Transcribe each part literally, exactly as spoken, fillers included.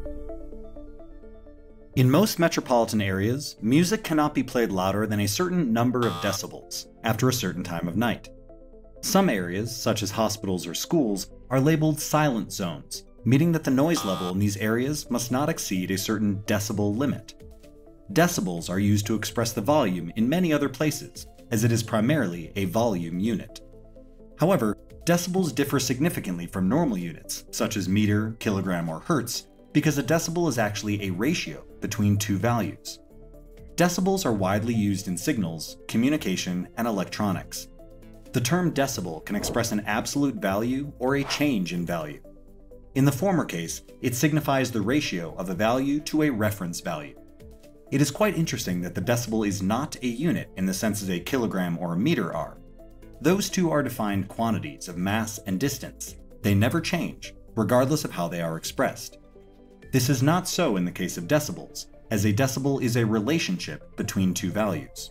In most metropolitan areas, music cannot be played louder than a certain number of decibels after a certain time of night. Some areas, such as hospitals or schools, are labeled silent zones, meaning that the noise level in these areas must not exceed a certain decibel limit. Decibels are used to express the volume in many other places, as it is primarily a volume unit. However, decibels differ significantly from normal units, such as meter, kilogram, or hertz, because a decibel is actually a ratio between two values. Decibels are widely used in signals, communication, and electronics. The term decibel can express an absolute value or a change in value. In the former case, it signifies the ratio of a value to a reference value. It is quite interesting that the decibel is not a unit in the sense as a kilogram or a meter are. Those two are defined quantities of mass and distance. They never change, regardless of how they are expressed. This is not so in the case of decibels, as a decibel is a relationship between two values.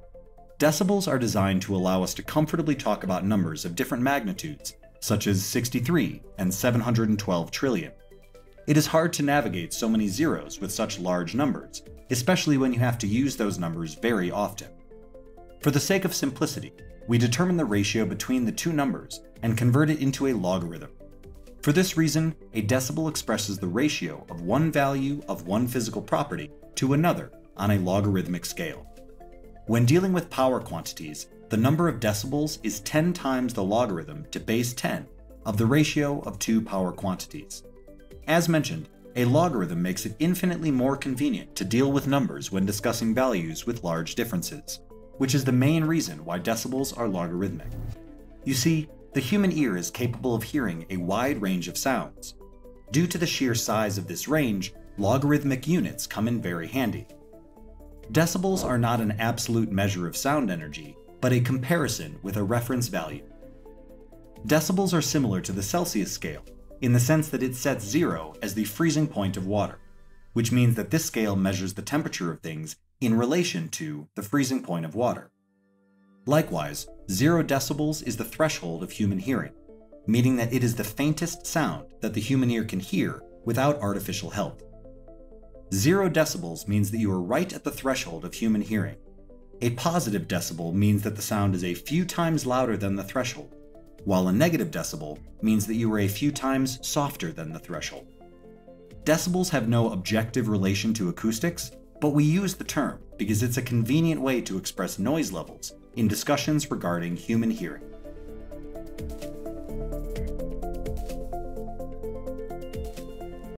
Decibels are designed to allow us to comfortably talk about numbers of different magnitudes, such as sixty-three and seven hundred twelve trillion. It is hard to navigate so many zeros with such large numbers, especially when you have to use those numbers very often. For the sake of simplicity, we determine the ratio between the two numbers and convert it into a logarithm. For this reason, a decibel expresses the ratio of one value of one physical property to another on a logarithmic scale. When dealing with power quantities, the number of decibels is ten times the logarithm to base ten of the ratio of two power quantities. As mentioned, a logarithm makes it infinitely more convenient to deal with numbers when discussing values with large differences, which is the main reason why decibels are logarithmic. You see, the human ear is capable of hearing a wide range of sounds. Due to the sheer size of this range, logarithmic units come in very handy. Decibels are not an absolute measure of sound energy, but a comparison with a reference value. Decibels are similar to the Celsius scale, in the sense that it sets zero as the freezing point of water, which means that this scale measures the temperature of things in relation to the freezing point of water. Likewise, zero decibels is the threshold of human hearing, meaning that it is the faintest sound that the human ear can hear without artificial help. Zero decibels means that you are right at the threshold of human hearing. A positive decibel means that the sound is a few times louder than the threshold, while a negative decibel means that you are a few times softer than the threshold. Decibels have no objective relation to acoustics, but we use the term because it's a convenient way to express noise levels in discussions regarding human hearing.